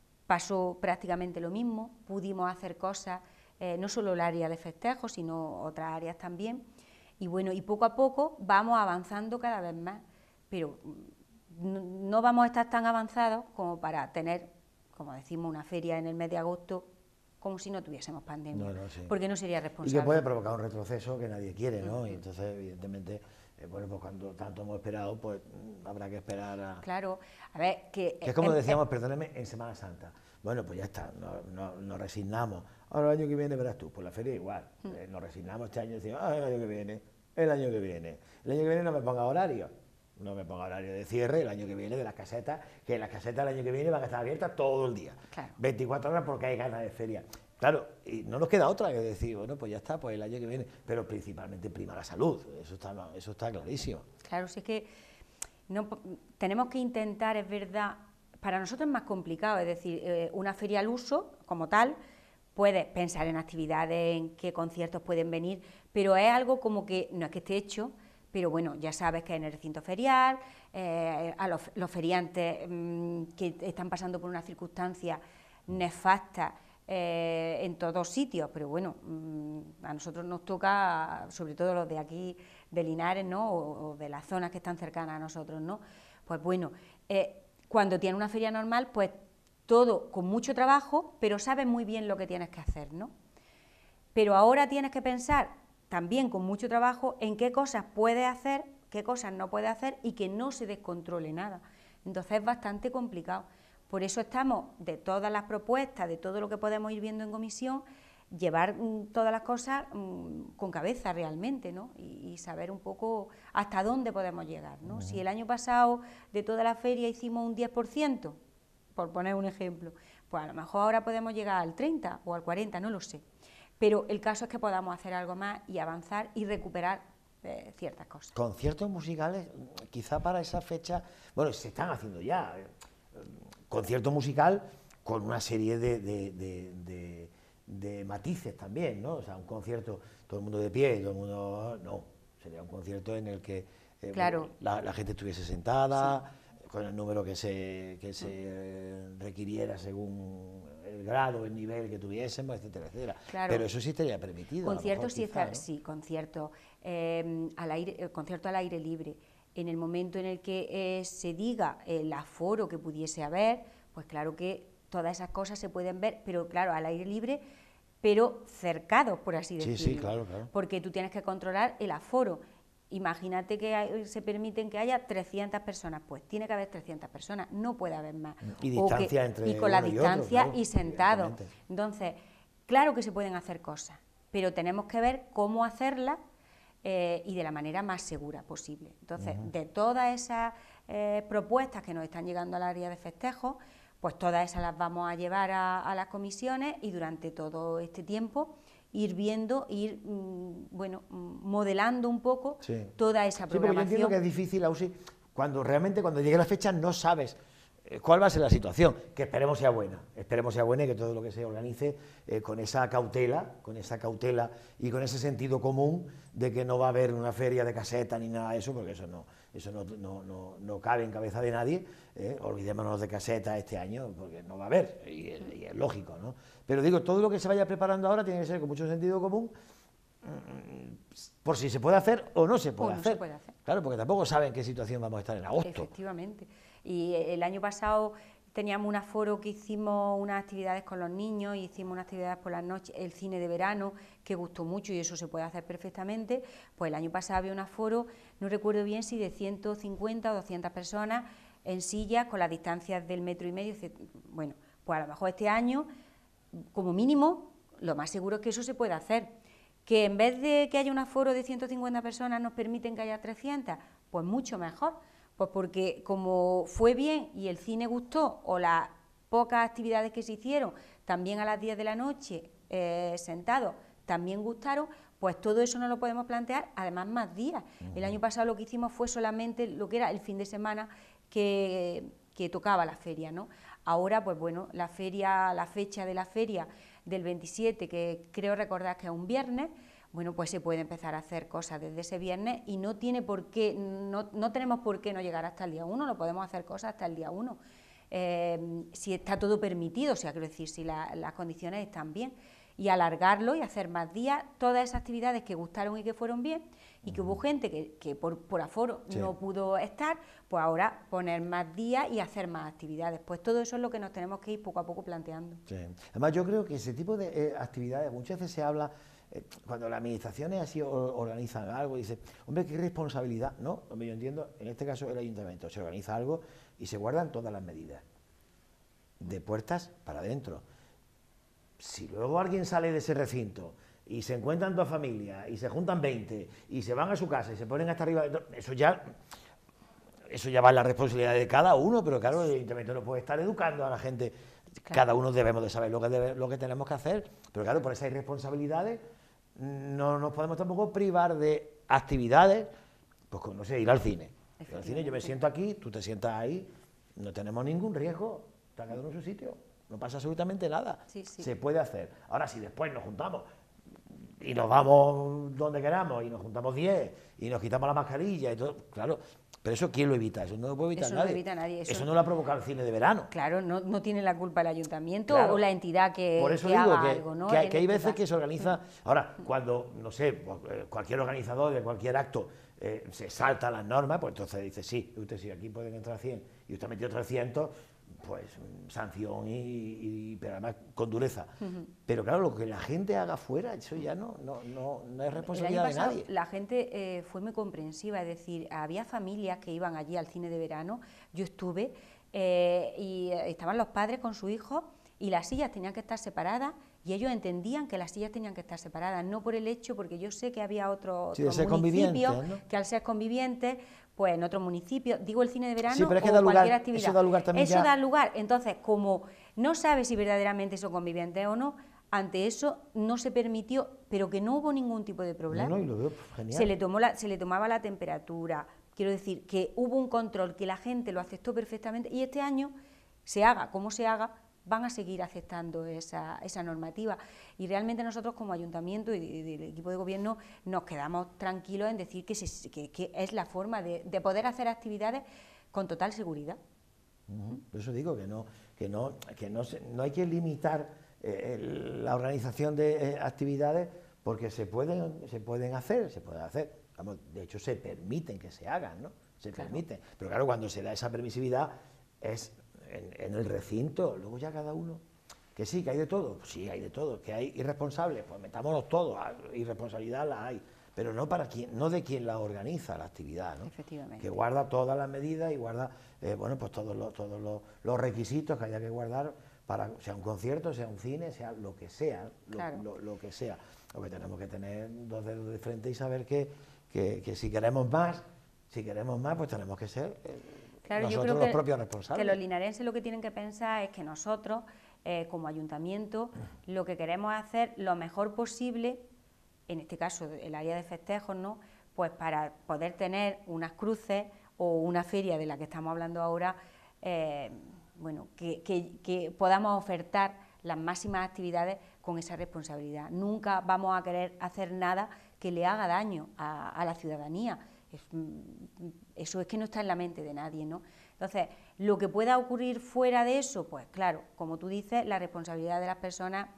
pasó prácticamente lo mismo, pudimos hacer cosas, eh, no solo el área de festejos, sino otras áreas también, y bueno, y poco a poco vamos avanzando cada vez más, pero no, no vamos a estar tan avanzados como para tener, como decimos, una feria en el mes de agosto, como si no tuviésemos pandemia, no, no, sí. Porque no sería responsable. Y que puede provocar un retroceso que nadie quiere, ¿no? Y entonces, evidentemente, eh, bueno, pues cuando tanto hemos esperado, pues habrá que esperar a... Claro, a ver, que... Que es como decíamos, perdóneme, en Semana Santa. Bueno, pues ya está, no, no, nos resignamos. Ahora el año que viene verás tú, pues la feria igual. Mm. Eh, nos resignamos este año y decimos, ah, el año que viene, el año que viene. El año que viene no me ponga horario. No me ponga horario de cierre el año que viene de las casetas, que las casetas el año que viene van a estar abiertas todo el día. Claro. veinticuatro horas porque hay ganas de feria. Claro, y no nos queda otra que decir, bueno, pues ya está, pues el año que viene, pero principalmente prima la salud, eso está, eso está clarísimo. Claro, si es que no, tenemos que intentar, es verdad, para nosotros es más complicado, es decir, eh, una feria al uso, como tal, puedes pensar en actividades, en qué conciertos pueden venir, pero es algo como que, no es que esté hecho, pero bueno, ya sabes que en el recinto ferial, eh, a los, los feriantes mmm, que están pasando por una circunstancia nefasta, Eh, en todos sitios, pero bueno, mmm, a nosotros nos toca, sobre todo los de aquí de Linares, ¿no? o, o de las zonas que están cercanas a nosotros, ¿no? Pues bueno, eh, cuando tienes una feria normal, pues todo con mucho trabajo, pero sabes muy bien lo que tienes que hacer, ¿no? Pero ahora tienes que pensar también con mucho trabajo en qué cosas puedes hacer qué cosas no puede hacer y que no se descontrole nada. Entonces es bastante complicado. Por eso estamos, de todas las propuestas, de todo lo que podemos ir viendo en comisión, llevar mm, todas las cosas mm, con cabeza realmente, ¿no? Y, y saber un poco hasta dónde podemos llegar, ¿no? Uh-huh. Si el año pasado de toda la feria hicimos un diez por ciento, por poner un ejemplo, pues a lo mejor ahora podemos llegar al treinta o al cuarenta, no lo sé. Pero el caso es que podamos hacer algo más y avanzar y recuperar eh, ciertas cosas. Conciertos musicales, quizá para esa fecha, bueno, se están haciendo ya, eh, concierto musical con una serie de, de, de, de, de matices también, ¿no? O sea, un concierto, todo el mundo de pie, todo el mundo, no, sería un concierto en el que eh, claro. la, la gente estuviese sentada, sí, con el número que se, que se requiriera según el grado, el nivel que tuviésemos, etcétera, etcétera. Claro. Pero eso sí estaría permitido. Conciertos sí, quizá, está, ¿no? sí, conciertos, eh, al aire, el concierto al aire libre. En el momento en el que eh, se diga el aforo que pudiese haber, pues claro que todas esas cosas se pueden ver, pero claro, al aire libre, pero cercados, por así decirlo. Sí, sí, claro, claro. Porque tú tienes que controlar el aforo. Imagínate que hay, se permiten que haya trescientas personas, pues tiene que haber trescientas personas, no puede haber más. Y distancia que, entre Y con la uno y distancia otro, claro, y sentados. Entonces, claro que se pueden hacer cosas, pero tenemos que ver cómo hacerlas eh, y de la manera más segura posible. Entonces, uh-huh. de todas esas eh, propuestas que nos están llegando al área de festejos, pues todas esas las vamos a llevar a, a las comisiones y durante todo este tiempo ir viendo, ir mmm, bueno, modelando un poco sí. toda esa programación. Sí, pero yo entiendo que es difícil, Ausi, cuando realmente cuando llegue la fecha no sabes eh, cuál va a ser la situación, que esperemos sea buena, esperemos sea buena y que todo lo que se organice eh, con esa cautela, con esa cautela y con ese sentido común de que no va a haber una feria de caseta ni nada de eso, porque eso no, eso no, no, no, no cabe en cabeza de nadie, eh, olvidémonos de caseta este año, porque no va a haber, y es, y es lógico, ¿no? Pero digo, todo lo que se vaya preparando ahora tiene que ser con mucho sentido común, por si se puede hacer o no se puede, no hacer. se puede hacer. Claro, porque tampoco saben en qué situación vamos a estar en agosto. Efectivamente. Y el año pasado teníamos un aforo que hicimos unas actividades con los niños, y hicimos unas actividades por las noches, el cine de verano, que gustó mucho y eso se puede hacer perfectamente. Pues el año pasado había un aforo, no recuerdo bien si de ciento cincuenta o doscientas personas en sillas con las distancias del metro y medio. Bueno, pues a lo mejor este año, como mínimo, lo más seguro es que eso se pueda hacer. Que en vez de que haya un aforo de ciento cincuenta personas nos permiten que haya trescientas, pues mucho mejor, pues porque como fue bien y el cine gustó, o las pocas actividades que se hicieron, también a las diez de la noche, eh, sentados, también gustaron, pues todo eso no lo podemos plantear, además más días. Uh-huh. El año pasado lo que hicimos fue solamente lo que era el fin de semana que, que tocaba la feria, ¿no? Ahora, pues bueno, la feria, la fecha de la feria del veintisiete, que creo recordar que es un viernes, bueno, pues se puede empezar a hacer cosas desde ese viernes y no tiene por qué, no, no tenemos por qué no llegar hasta el día uno, no podemos hacer cosas hasta el día uno, eh, si está todo permitido, o sea, quiero decir, si la, las condiciones están bien, y alargarlo y hacer más días, todas esas actividades que gustaron y que fueron bien, y que hubo gente que, que por, por aforo sí. no pudo estar, pues ahora poner más días y hacer más actividades. Pues todo eso es lo que nos tenemos que ir poco a poco planteando. Sí. Además, yo creo que ese tipo de eh, actividades, muchas veces se habla, eh, cuando las administraciones así organizan algo, dice, hombre, qué responsabilidad. No, hombre, yo entiendo, en este caso el ayuntamiento, se organiza algo y se guardan todas las medidas, de puertas para adentro. Si luego alguien sale de ese recinto y se encuentran dos familias y se juntan veinte y se van a su casa y se ponen hasta arriba, eso ya eso ya va en la responsabilidad de cada uno, pero claro, el ayuntamiento no puede estar educando a la gente, claro. Cada uno debemos de saber lo que, debe, lo que tenemos que hacer, pero claro, por esas irresponsabilidades no nos podemos tampoco privar de actividades, pues no sé, ir al cine. Ir al cine, yo me siento aquí, tú te sientas ahí, no tenemos ningún riesgo, está cada uno en su sitio. No pasa absolutamente nada, sí, sí. Se puede hacer. Ahora, si después nos juntamos y nos vamos donde queramos y nos juntamos diez y nos quitamos la mascarilla y todo, claro, pero eso ¿quién lo evita? Eso no lo puede evitar eso nadie. No lo evita nadie. Eso, eso no lo ha provocado el cine de verano. Claro, no, no tiene la culpa el ayuntamiento claro. o la entidad que, Por eso que digo haga que, algo, ¿no? Que, hay, que hay este veces caso. que se organiza... Ahora, cuando, no sé, cualquier organizador de cualquier acto eh, se salta las normas, pues entonces dice, sí, usted sí, aquí pueden entrar cien y usted metió trescientos... pues sanción y, y pero además con dureza. Uh-huh. Pero claro, lo que la gente haga fuera, eso ya no, no, no, no es responsabilidad el año pasado, de nadie. La gente eh, fue muy comprensiva, es decir, había familias que iban allí al cine de verano, yo estuve, eh, y estaban los padres con su hijo y las sillas tenían que estar separadas y ellos entendían que las sillas tenían que estar separadas, no por el hecho, porque yo sé que había otros Sí, otro municipios, ¿no?, que al ser convivientes, pues en otros municipios, digo el cine de verano, sí, pero es que o da cualquier lugar, actividad. Eso da lugar también Eso ya... da lugar, entonces, como no sabes si verdaderamente son convivientes o no, ante eso no se permitió, pero que no hubo ningún tipo de problema. No, no, y lo veo genial. Se le, tomó la, se le tomaba la temperatura, quiero decir, que hubo un control, que la gente lo aceptó perfectamente, y este año, se haga como se haga, van a seguir aceptando esa, esa normativa. Y realmente nosotros como ayuntamiento y del equipo de gobierno nos quedamos tranquilos en decir que, se, que, que es la forma de, de poder hacer actividades con total seguridad. Uh-huh. Por eso digo que no, que no, que no, se, no hay que limitar eh, el, la organización de eh, actividades porque se pueden, se pueden hacer, se pueden hacer. Vamos, de hecho se permiten que se hagan, ¿no? Se claro. permiten. Pero claro, cuando se da esa permisividad es en, en el recinto, luego ya cada uno, que sí, que hay de todo, sí, hay de todo, que hay irresponsables, pues metámonos todos, irresponsabilidad la hay, pero no para quien, no de quien la organiza la actividad, ¿no? Efectivamente. Que guarda todas las medidas y guarda, eh, bueno, pues todos los, todos los, los requisitos que haya que guardar para, sea un concierto, sea un cine, sea lo que sea, lo, claro. lo, lo que sea. Lo que tenemos que tener dos dedos de frente y saber que, que, que si queremos más, si queremos más, pues tenemos que ser eh, claro, nosotros yo creo que, los propios responsables. Que los linarenses lo que tienen que pensar es que nosotros, eh, como ayuntamiento, lo que queremos es hacer lo mejor posible, en este caso el área de festejos, ¿no?, pues para poder tener unas cruces o una feria de la que estamos hablando ahora, eh, bueno, que, que, que podamos ofertar las máximas actividades con esa responsabilidad. Nunca vamos a querer hacer nada que le haga daño a, a la ciudadanía. Es, eso es que no está en la mente de nadie, ¿no? Entonces, lo que pueda ocurrir fuera de eso, pues claro, como tú dices, la responsabilidad de las personas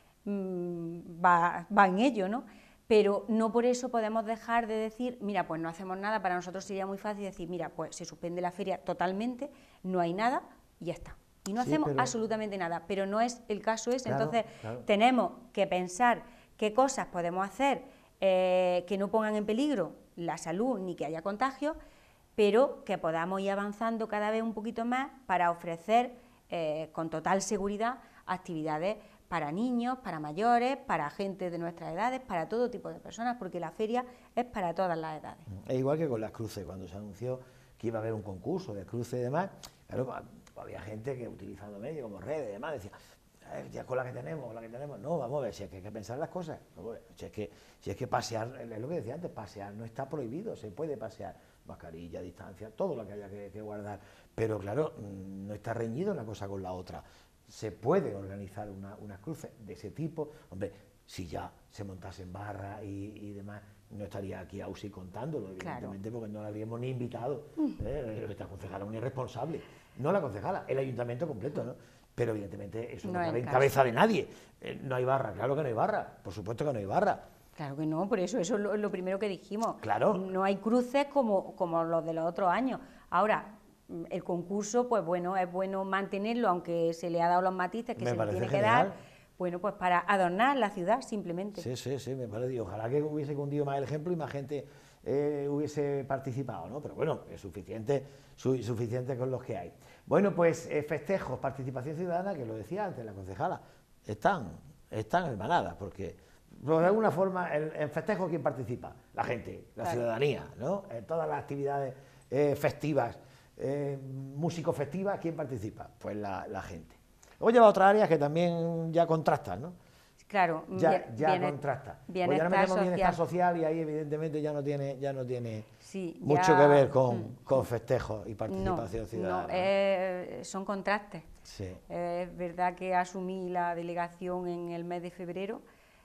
mmm, va, va en ello, ¿no? Pero no por eso podemos dejar de decir, mira, pues no hacemos nada. Para nosotros sería muy fácil decir, mira, pues se suspende la feria totalmente, no hay nada y ya está. Y no sí, hacemos pero... absolutamente nada, pero no es el caso ese. Claro, entonces claro. tenemos que pensar qué cosas podemos hacer eh, que no pongan en peligro la salud ni que haya contagios, pero que podamos ir avanzando cada vez un poquito más para ofrecer eh, con total seguridad actividades para niños, para mayores, para gente de nuestras edades, para todo tipo de personas, porque la feria es para todas las edades. Es igual que con las cruces, cuando se anunció que iba a haber un concurso de cruces y demás, claro, había gente que utilizando medios como redes y demás decía, eh, ya con la que tenemos, con la que tenemos, no, vamos a ver, si es que hay que pensar las cosas, si es que, si es que pasear, es lo que decía antes, pasear no está prohibido, se puede pasear, mascarilla, distancia, todo lo que haya que, que guardar, pero claro, no está reñido una cosa con la otra. Se puede organizar una, unas cruces de ese tipo, hombre, si ya se montasen barras y, y demás, no estaría aquí Ausi contándolo, evidentemente, claro. porque no la habríamos ni invitado, ¿eh? Esta concejala es una irresponsable, no la concejala, el ayuntamiento completo, ¿no? Pero evidentemente eso no, no cabe en cabeza de nadie, eh, no hay barra, claro que no hay barra, por supuesto que no hay barra. Claro que no, por eso, eso es lo, lo primero que dijimos, claro. No hay cruces como, como los de los otros años. Ahora, el concurso, pues bueno, es bueno mantenerlo, aunque se le ha dado los matices que me se le tiene genial. que dar, bueno, pues para adornar la ciudad, simplemente. Sí, sí, sí, me parece, y ojalá que hubiese cundido más el ejemplo y más gente eh, hubiese participado, ¿no? Pero bueno, es suficiente, su, suficiente con los que hay. Bueno, pues eh, festejos, participación ciudadana, que lo decía antes la concejala, están, están hermanadas, porque de alguna forma, en, en festejos, ¿quién participa? La gente, la claro. ciudadanía, ¿no? En todas las actividades eh, festivas, Eh, músicos festivas, ¿quién participa? Pues la, la gente. Luego lleva otras áreas que también ya contrastan, ¿no? Claro, ya, bien, ya bienes, contrasta. Bienestar pues ya no metemos social. bienestar social y ahí evidentemente ya no tiene, ya no tiene sí, mucho ya, que ver con, mm, con festejos y participación no, ciudadana. No, eh, son contrastes. Sí. Eh, es verdad que asumí la delegación en el mes de febrero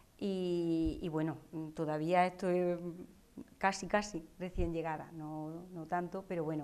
y, y bueno, todavía estoy casi, casi recién llegada, no, no tanto, pero bueno.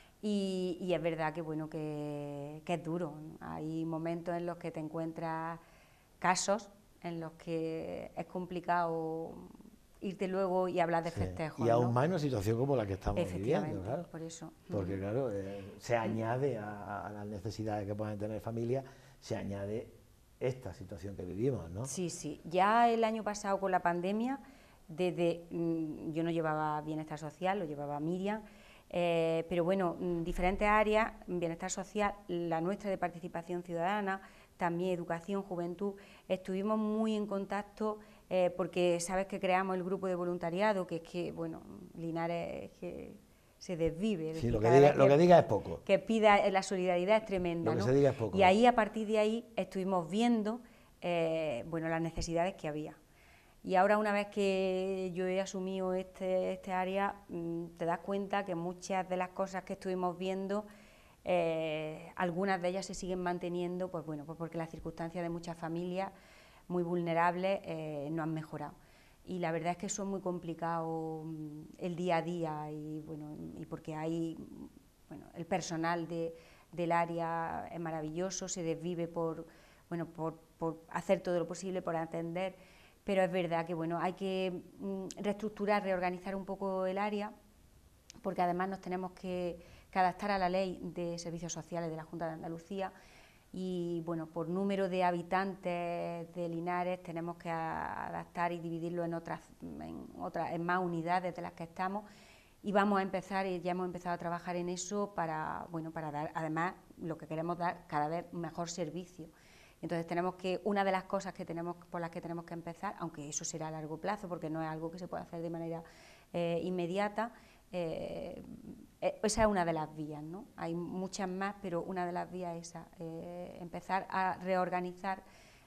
Y, y es verdad que, bueno, que, que es duro. Hay momentos en los que te encuentras casos en los que es complicado irte luego y hablar de sí. festejos. Y aún ¿no? más en una situación como la que estamos viviendo, claro. Por eso. Porque, claro, eh, se añade a, a las necesidades que pueden tener familias, se añade esta situación que vivimos, ¿no? Sí, sí. Ya el año pasado con la pandemia, desde mmm, yo no llevaba bienestar social, lo llevaba Miriam, eh, pero bueno, mmm, diferentes áreas, bienestar social, la nuestra de participación ciudadana, también educación, juventud, estuvimos muy en contacto eh, porque sabes que creamos el grupo de voluntariado, que es que, bueno, Linares es que se desvive. Sí, lo que, diga, que, lo que diga es poco. Que pida, la solidaridad es tremenda, lo que ¿no? se diga es poco. Y ahí, a partir de ahí, estuvimos viendo eh, bueno, las necesidades que había. Y ahora, una vez que yo he asumido este, este área, mmm, te das cuenta que muchas de las cosas que estuvimos viendo, eh, algunas de ellas se siguen manteniendo, pues bueno, pues porque las circunstancias de muchas familias muy vulnerables eh, no han mejorado. Y la verdad es que eso es muy complicado el día a día, y bueno, y porque hay, bueno, el personal de, del área es maravilloso, se desvive por, bueno, por, por hacer todo lo posible, por atender. Pero es verdad que bueno, hay que mm, reestructurar, reorganizar un poco el área, porque además nos tenemos que, que adaptar a la ley de servicios sociales de la Junta de Andalucía, y bueno, por número de habitantes de Linares tenemos que a, adaptar y dividirlo en otras, en otras, en más unidades de las que estamos, y vamos a empezar, y ya hemos empezado a trabajar en eso para, bueno, para dar, además, lo que queremos dar cada vez un mejor servicio. Entonces tenemos que, una de las cosas que tenemos, por las que tenemos que empezar, aunque eso será a largo plazo, porque no es algo que se pueda hacer de manera eh, inmediata, eh, esa es una de las vías, ¿no? Hay muchas más, pero una de las vías es esa, eh, empezar a reorganizar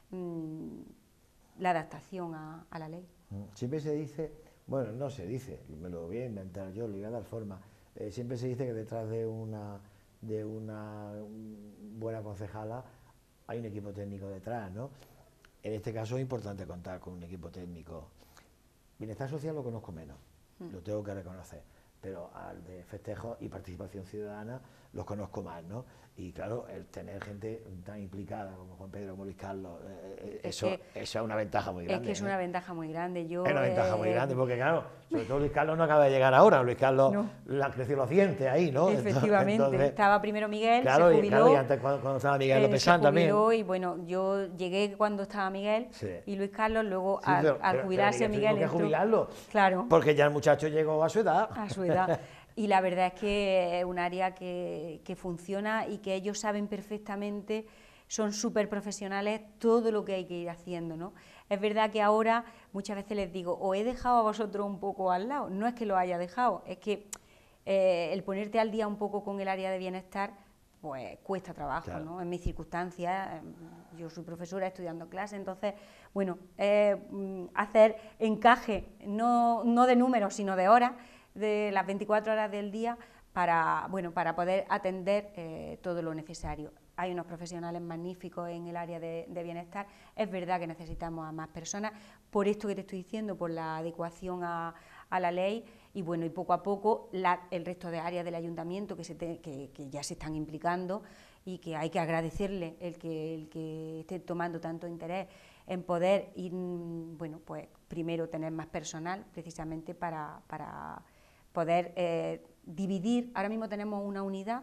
mmm, la adaptación a, a la ley. Siempre se dice, bueno, no se dice, me lo voy a inventar yo, le voy a dar forma, eh, siempre se dice que detrás de una, de una buena concejala hay un equipo técnico detrás, ¿no? En este caso es importante contar con un equipo técnico. Bienestar social lo conozco menos, mm. lo tengo que reconocer, pero al de festejos y participación ciudadana los conozco más, ¿no? Y claro, el tener gente tan implicada como Juan Pedro, como Luis Carlos, eh, es eso, que, eso es una ventaja muy grande. Es que es ¿eh? una ventaja muy grande. Yo, es una ventaja eh, muy grande, porque claro, sobre todo Luis Carlos no acaba de llegar ahora, Luis Carlos no. le han crecido los dientes ahí, ¿no? Efectivamente, entonces, estaba primero Miguel, claro, se jubiló. Y, claro, y antes cuando, cuando estaba Miguel eh, López Sanz también. Se jubiló y bueno, yo llegué cuando estaba Miguel sí. y Luis Carlos, luego sí, pero, al, al pero, jubilarse pero Miguel Miguel... Miguel que jubilarlo, claro. porque ya el muchacho llegó a su edad. A su edad. Y la verdad es que es un área que, que funciona y que ellos saben perfectamente, son súper profesionales, todo lo que hay que ir haciendo, ¿no? Es verdad que ahora muchas veces les digo, os he dejado a vosotros un poco al lado, no es que lo haya dejado, es que eh, el ponerte al día un poco con el área de bienestar, pues cuesta trabajo, claro. ¿no? En mis circunstancias, yo soy profesora estudiando clases, entonces, bueno, eh, hacer encaje, no, no de números, sino de horas, de las veinticuatro horas del día para, bueno, para poder atender eh, todo lo necesario. Hay unos profesionales magníficos en el área de, de bienestar, es verdad que necesitamos a más personas, por esto que te estoy diciendo, por la adecuación a, a la ley, y bueno, y poco a poco la, el resto de áreas del ayuntamiento que, se te, que, que ya se están implicando, y que hay que agradecerle el que, el que esté tomando tanto interés en poder ir, bueno, pues primero tener más personal, precisamente para... para poder eh, dividir. Ahora mismo tenemos una unidad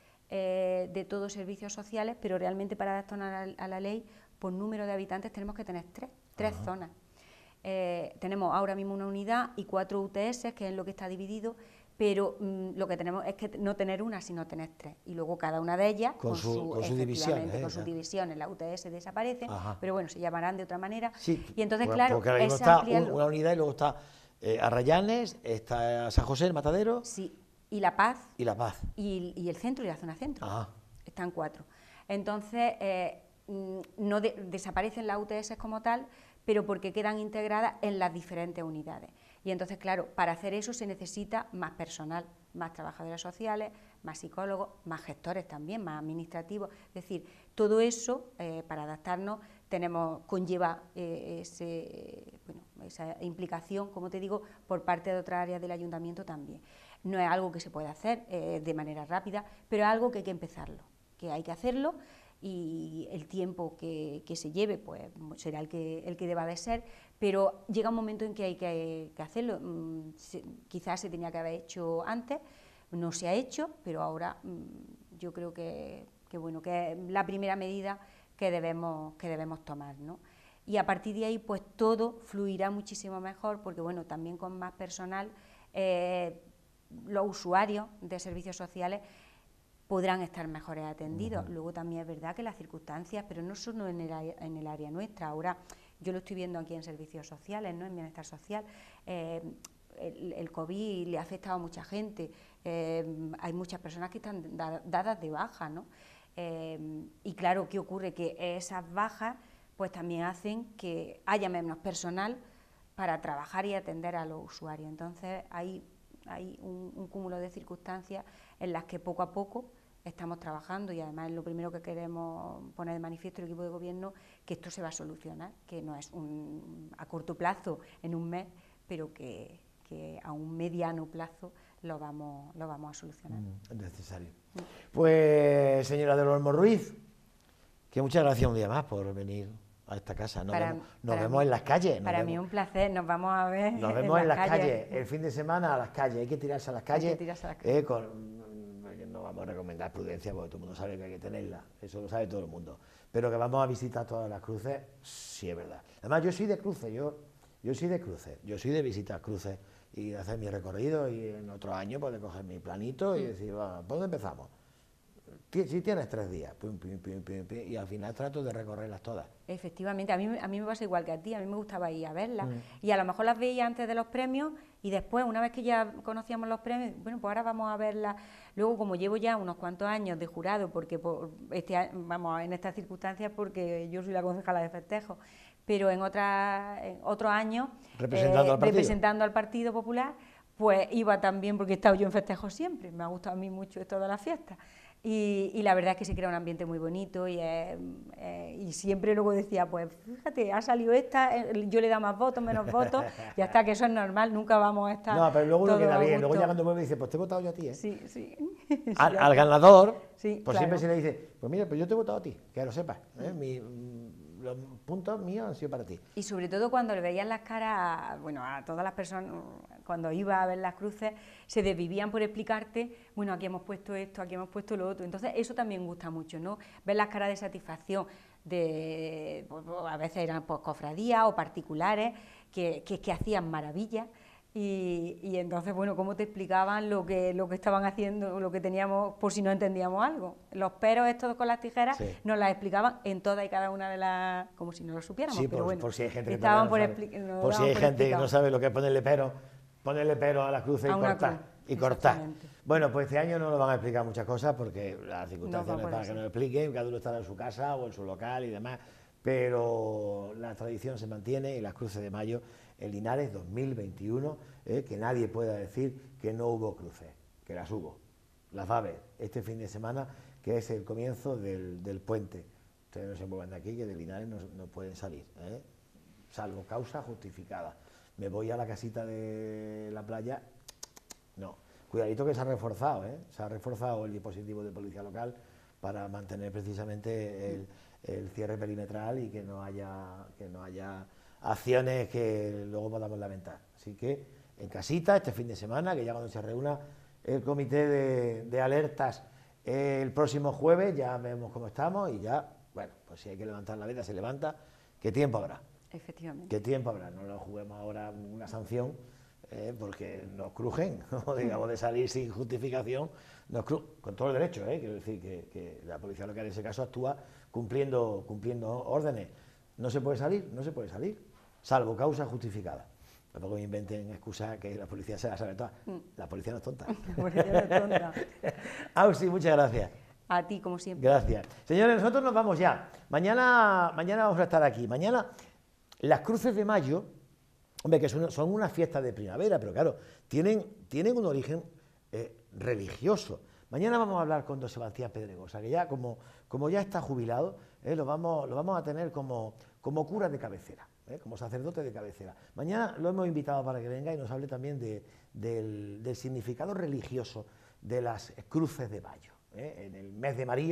eh, de todos servicios sociales, pero realmente para adaptarnos a la, a la ley, por número de habitantes tenemos que tener tres, tres Ajá. zonas. Eh, tenemos ahora mismo una unidad y cuatro U T S, que es lo que está dividido, pero mmm, lo que tenemos es que no tener una, sino tener tres. Y luego cada una de ellas, con, con, su, con, su divisiones, ¿eh? con sus divisiones, las U T S desaparecen, Ajá. pero bueno, se llamarán de otra manera. Sí, y entonces, por, claro, porque ahora mismo es está ampliarlo. una unidad y luego está... Eh, Arrayanes, está San José, el Matadero. Sí, y La Paz. Y La Paz. Y, y el centro y la zona centro. Ajá. Están cuatro. Entonces, eh, no de, desaparecen las U T S como tal, pero porque quedan integradas en las diferentes unidades. Y entonces, claro, para hacer eso se necesita más personal, más trabajadores sociales, más psicólogos, más gestores también, más administrativos. Es decir, todo eso, eh, para adaptarnos, tenemos, conlleva eh, ese, bueno, esa implicación, como te digo, por parte de otras áreas del ayuntamiento también. No es algo que se puede hacer eh, de manera rápida, pero es algo que hay que empezarlo, que hay que hacerlo y el tiempo que, que se lleve pues será el que, el que deba de ser, pero llega un momento en que hay que, que hacerlo. Se, quizás se tenía que haber hecho antes, no se ha hecho, pero ahora yo creo que, que, bueno, que es la primera medida que debemos, que debemos tomar, ¿no? Y a partir de ahí pues todo fluirá muchísimo mejor, porque bueno, también con más personal eh, los usuarios de servicios sociales podrán estar mejores atendidos. Uh-huh. Luego también es verdad que las circunstancias, pero no solo en el, en el área nuestra, ahora yo lo estoy viendo aquí en servicios sociales, ¿no?, en bienestar social, eh, el, el COVID le ha afectado a mucha gente, eh, hay muchas personas que están da, dadas de baja, ¿no? Eh, y claro, ¿qué ocurre? Que esas bajas pues también hacen que haya menos personal para trabajar y atender a los usuarios. Entonces hay, hay un, un cúmulo de circunstancias en las que poco a poco estamos trabajando, y además es lo primero que queremos poner de manifiesto el equipo de gobierno, que esto se va a solucionar, que no es un, a corto plazo, en un mes, pero que, que a un mediano plazo lo vamos, lo vamos a solucionar. Es necesario. Mm. Pues, señora del Olmo Ruiz, que muchas gracias un día más por venir a esta casa. Nos para, vemos, nos vemos mí, en las calles. Para vemos. mí un placer, nos vamos a ver. Nos vemos en, en las, las calles. calles, el fin de semana a las calles, hay que tirarse a las calles. Hay que tirarse a las calles. Eh, con, no vamos a recomendar prudencia porque todo el mundo sabe que hay que tenerla, eso lo sabe todo el mundo, pero que vamos a visitar todas las cruces, sí es verdad. Además yo soy de cruces, yo, yo soy de cruces, yo soy de visitar cruces y de hacer mi recorrido, y en otro año pues de coger mi planito y decir, bueno, ¿por dónde empezamos? Si tienes tres días, pum, pum, pum, pum, pum, y al final trato de recorrerlas todas. Efectivamente, a mí, a mí me pasa igual que a ti, a mí me gustaba ir a verlas, mm. y a lo mejor las veía antes de los premios, y después, una vez que ya conocíamos los premios, bueno, pues ahora vamos a verlas. Luego, como llevo ya unos cuantos años de jurado, porque por este, vamos, en estas circunstancias, porque yo soy la concejala de festejo, pero en, otra, en otros años, representando, eh, al representando al Partido Popular, pues iba también, porque he estado yo en festejo siempre, me ha gustado a mí mucho esto de las fiestas. Y, y la verdad es que se crea un ambiente muy bonito, y, eh, eh, y siempre luego decía, pues fíjate, ha salido esta, eh, yo le he dado más votos, menos votos, ya está, que eso es normal, nunca vamos a estar. No, pero luego uno queda bien, luego ya cuando vuelve dice, pues te he votado yo a ti, ¿eh? Sí, sí. Al, sí, al ganador, sí, pues claro. siempre se le dice, pues mira, pues yo te he votado a ti, que lo sepas, ¿eh? Mi, los puntos míos han sido para ti. Y sobre todo cuando le veían las caras, a, bueno, a todas las personas, cuando iba a ver las cruces, se desvivían por explicarte, bueno, aquí hemos puesto esto, aquí hemos puesto lo otro. Entonces eso también gusta mucho, ¿no? Ver las caras de satisfacción de, pues, a veces eran pues, cofradías o particulares que, que, que hacían maravillas. Y, y entonces, bueno, cómo te explicaban lo que, lo que estaban haciendo, lo que teníamos, por si no entendíamos algo. Los peros estos con las tijeras, sí, nos las explicaban en todas y cada una de las, como si no lo supiéramos, sí, pero por, bueno, por si hay gente que, estaban no por, sabe. expli no por si hay por gente que no sabe lo que es ponerle pero, ponerle pero a la cruz y a cortar. Cruz, y cortar. Bueno, pues este año no nos van a explicar muchas cosas porque las circunstancias no, no es para que nos lo expliquen, cada uno estará en su casa o en su local y demás, pero la tradición se mantiene y las cruces de mayo en Linares dos mil veintiuno, eh, que nadie pueda decir que no hubo cruces, que las hubo, las va a haber este fin de semana, que es el comienzo del, del puente. Ustedes no se muevan de aquí, que de Linares no, no pueden salir, ¿eh? Salvo causa justificada. Me voy a la casita de la playa, no. Cuidadito que se ha reforzado, ¿eh? Se ha reforzado el dispositivo de policía local para mantener precisamente el, el cierre perimetral y que no haya, que no haya acciones que luego podamos lamentar. Así que en casita este fin de semana, que ya cuando se reúna el comité de, de alertas eh, el próximo jueves, ya vemos cómo estamos y ya, bueno, pues si hay que levantar la veda se levanta. ¿Qué tiempo habrá? Efectivamente. ¿Qué tiempo habrá? No nos juguemos ahora una sanción eh, porque nos crujen, ¿no? Digamos, de salir sin justificación, nos crujen, con todo el derecho, ¿eh? Quiero decir que, que la policía local en ese caso actúa cumpliendo, cumpliendo órdenes. No se puede salir, no se puede salir, salvo causa justificada. Tampoco me inventen excusas que la policía se la sabe todas. La policía no es tonta. La policía no es tonta. Ausi, muchas gracias. A ti, como siempre. Gracias. Señores, nosotros nos vamos ya. Mañana, mañana vamos a estar aquí. Mañana, las cruces de mayo, hombre, que son, son unas fiestas de primavera, pero claro, tienen, tienen un origen eh, religioso. Mañana vamos a hablar con don Sebastián Pedregosa, que ya como, como ya está jubilado, eh, lo, vamos, lo vamos a tener como, como cura de cabecera. ¿Eh? Como sacerdote de cabecera. Mañana lo hemos invitado para que venga y nos hable también de, del, del significado religioso de las cruces de mayo, ¿eh? En el mes de María,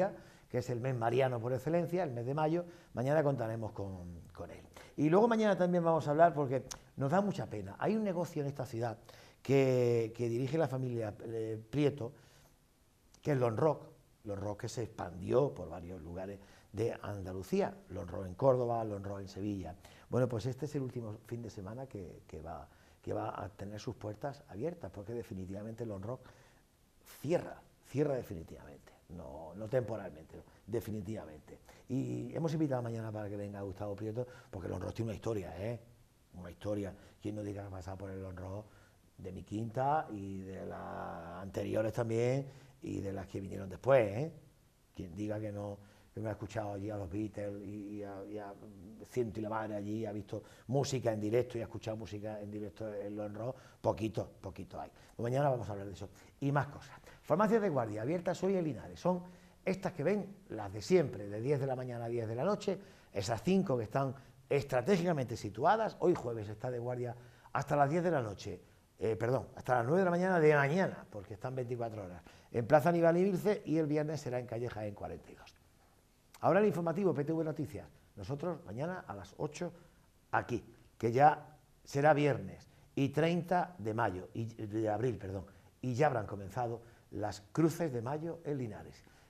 que es el mes mariano por excelencia, el mes de mayo. Mañana contaremos con, con él. Y luego mañana también vamos a hablar, porque nos da mucha pena, hay un negocio en esta ciudad que, que dirige la familia eh, Prieto, que es Lonrock, Lonrock que se expandió por varios lugares de Andalucía, Lonrock en Córdoba, Lonrock en Sevilla. Bueno, pues este es el último fin de semana que, que, va, que va a tener sus puertas abiertas, porque definitivamente Lonrock cierra, cierra definitivamente, no, no temporalmente, no, definitivamente. Y hemos invitado mañana para que venga Gustavo Prieto, porque Lonrock tiene una historia, ¿eh? Una historia. Quien no diga que ha pasado por el Lonrock de mi quinta y de las anteriores también, y de las que vinieron después, ¿eh? Quien diga que no, que me ha escuchado allí a los Beatles y, y, a, y a ciento y la madre allí, ha visto música en directo y ha escuchado música en directo en Lonrock, poquito, poquito hay. Pues mañana vamos a hablar de eso y más cosas. Farmacias de guardia abiertas hoy en Linares, son estas que ven, las de siempre, de diez de la mañana a diez de la noche, esas cinco que están estratégicamente situadas. Hoy jueves está de guardia hasta las diez de la noche, eh, perdón, hasta las nueve de la mañana de mañana, porque están veinticuatro horas, en Plaza Aníbal y Vilce, y el viernes será en calle Jaén cuarenta y dos. Ahora el informativo P T V Noticias, nosotros mañana a las ocho aquí, que ya será viernes y treinta de mayo, y, de abril, perdón, y ya habrán comenzado las cruces de mayo en Linares.